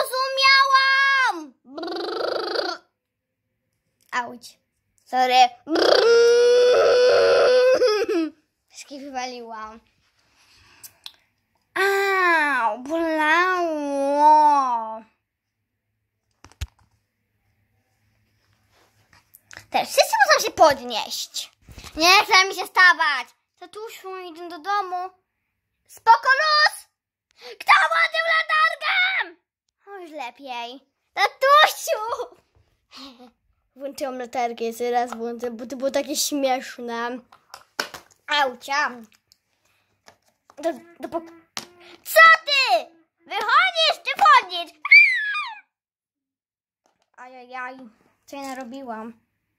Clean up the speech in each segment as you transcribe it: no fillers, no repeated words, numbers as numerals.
zrozumiałam! Brrr. Auć. Sorry. Wszystkie wywaliłam. Au, bolało. Teraz wszyscy muszą się podnieść. Nie chce mi się stawać. Tatusiu, idę do domu. Spoko, luz! Kto włączył latarkę? O, już lepiej. Tatusiu! Włączyłam latarkę, jeszcze raz włączę, bo to było takie śmieszne. Aucia. Co ty? Wychodzisz czy wchodzisz? Ajajaj, co ja narobiłam?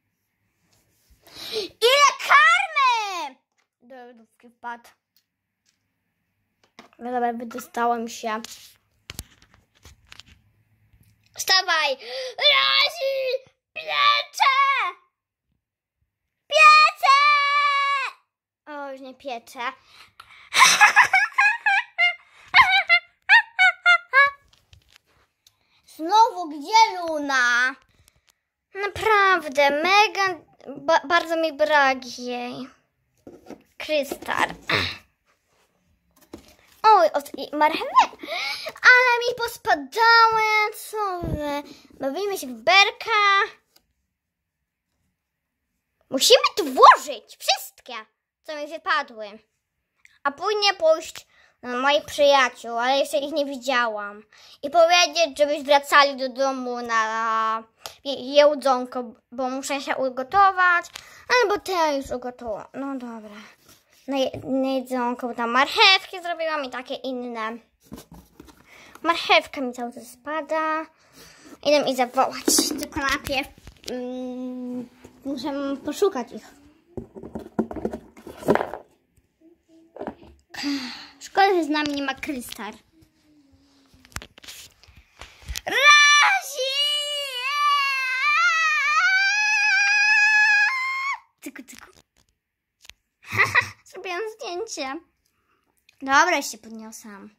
Ile karmy! Do lodówki wpadł. No dobra, wydostałam się. Wstawaj! Razi! Piecze! Piecze! O, już nie piecze. Znowu, gdzie Luna? Naprawdę, mega, bardzo mi brak jej. Krystal. Oj, marchewy, ale mi pospadały, co wy? Bawimy się w berka. Musimy tu włożyć wszystkie, co mi wypadły. A później pójść na moich przyjaciół, ale jeszcze ich nie widziałam. I powiedzieć, żebyś wracali do domu na jedzonko, bo muszę się ugotować. Albo ty już ugotowałam. No dobra. Na jedzonko, bo tam marchewki zrobiłam i takie inne. Marchewka mi cały czas spada. Idę i zawołać. Tylko najpierw muszę poszukać ich. Szkoda, że z nami nie ma Krystal. Razi! Tyku, tyku. Zrobiłam zdjęcie. Dobra, się podniosłam.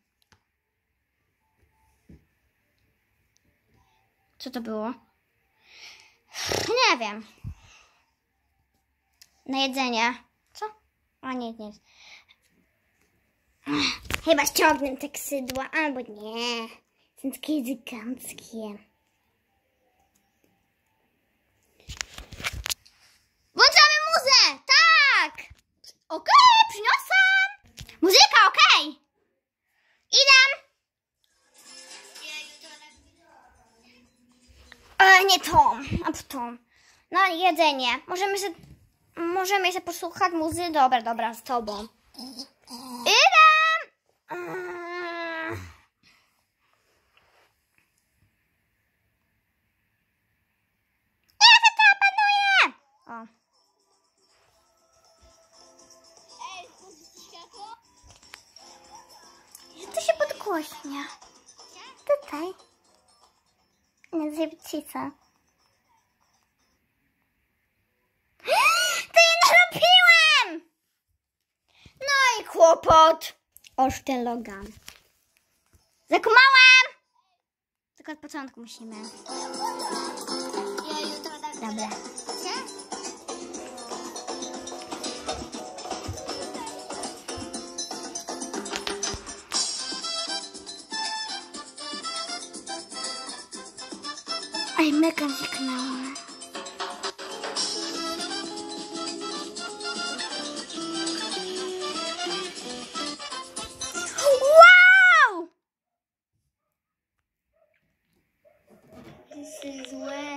Co to było? Nie wiem. Na jedzenie. Co? A nie, nie. Chyba ściągnę te krzydła, albo nie. Są takie eleganckie. Włączamy muzę! Tak! Okej, przyniosłam! Muzyka, okej! Idę! Nie tą, a tą. No jedzenie. Możemy się posłuchać muzy? Dobra, dobra, z tobą. Idę! Ja się to panuję! O. To się podgłośnia. Tutaj. Nazywcica. To ja narobiłem! No i kłopot. Oż ten Logan. Zakumałem! Tylko od początku musimy. Dobra. Aj, mega zniknęła. Wow! To jest złe.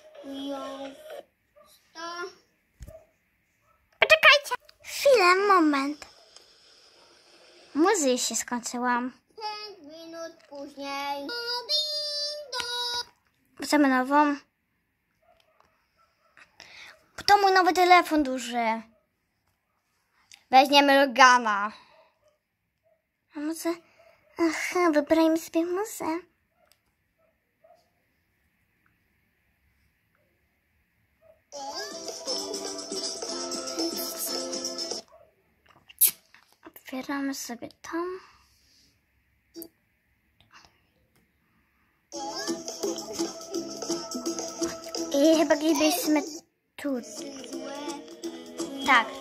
Poczekajcie. Chwilę, moment. Muzyka się skończyłam. 5 minut później. Wracamy nową. To mój nowy telefon duży. Weźmiemy Logana. A może... Aha, wybrajmy sobie muzę. Otwieramy sobie tam. I chyba gdzieś byliśmy tu. Tak.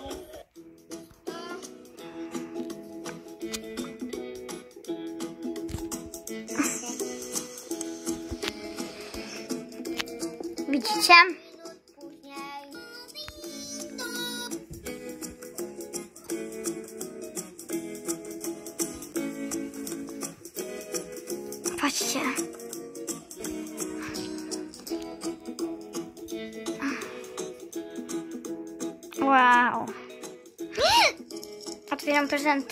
Widzicie? Patrzcie. Wow. Otwieram prezenty.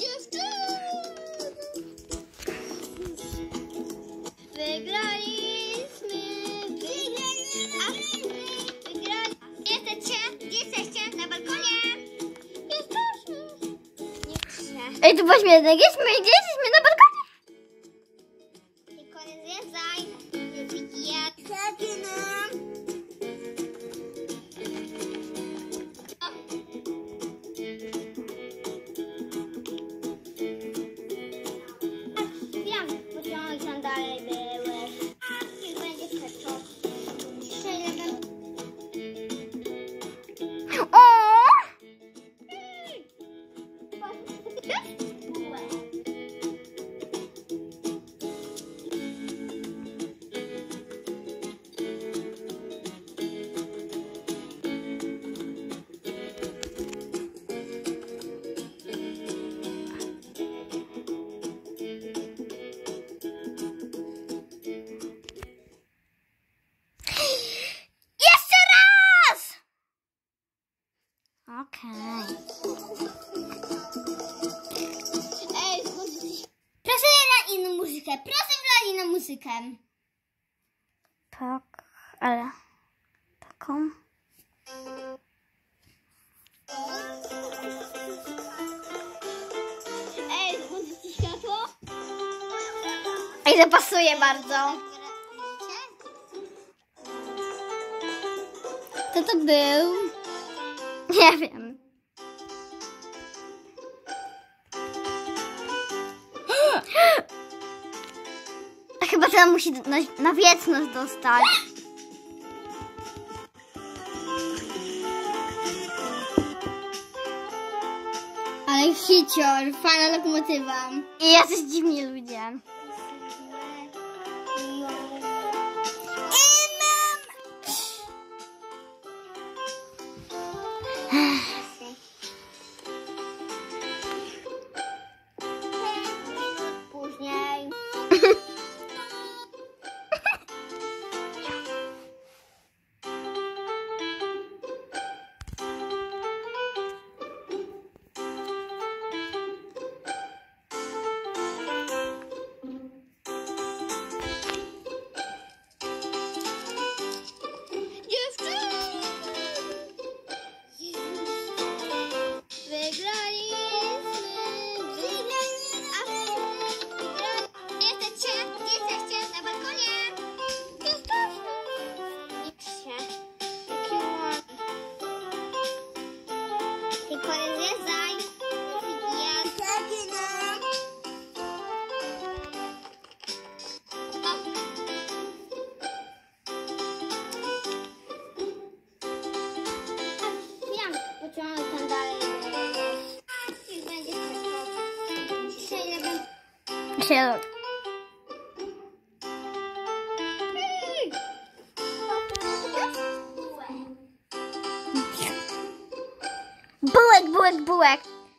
Wygraliśmy. Wygrali. Gdzie jesteście? Na balkonie. Jesteśmy. Ej, to było śmieszne. Gdzie jesteśmy? Na balkonie. Tylko nie zwiedzaj. Nie widzi jak. Okej. Proszę na inną muzykę. Proszę na inną muzykę. Tak, ale taką. Zgłosić światło? Ej, to pasuje bardzo. Kto to był? Nie wiem. Chyba teraz musi na wieczność dostać. Ale hicior, fajna lokomotywa. I jacyś dziwni ludzie. Później. Się. Bułek.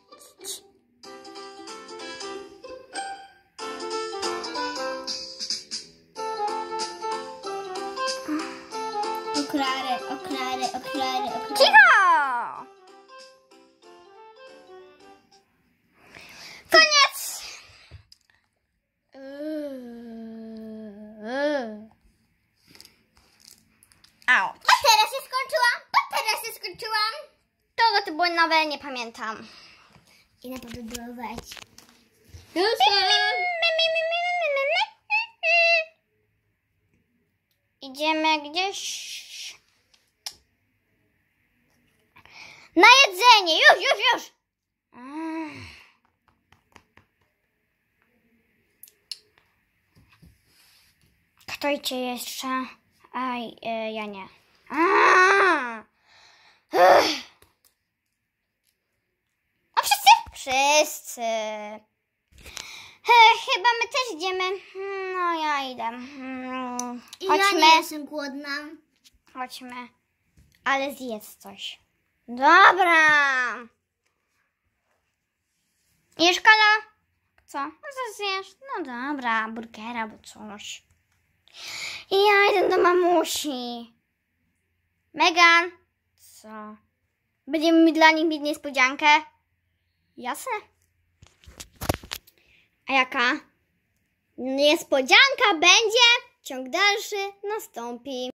Oklary. Cicho! Koniec! Au. Bateria się skończyła. To było nowe, nie pamiętam. I na pewno było wejść. Idziemy gdzieś. Na jedzenie, już. Kto idzie jeszcze? Ja nie. A wszyscy? Wszyscy. Chyba my też idziemy. No ja idę. Chodźmy. Ja nie jestem głodna. Chodźmy. Ale zjedz coś. Dobra. Jesz Kala? Co? No co zjesz? No dobra, burgera albo coś. I ja idę do mamusi. Megan. Co? Będziemy dla nich mieć niespodziankę? Jasne. A jaka? Niespodzianka będzie, ciąg dalszy nastąpi.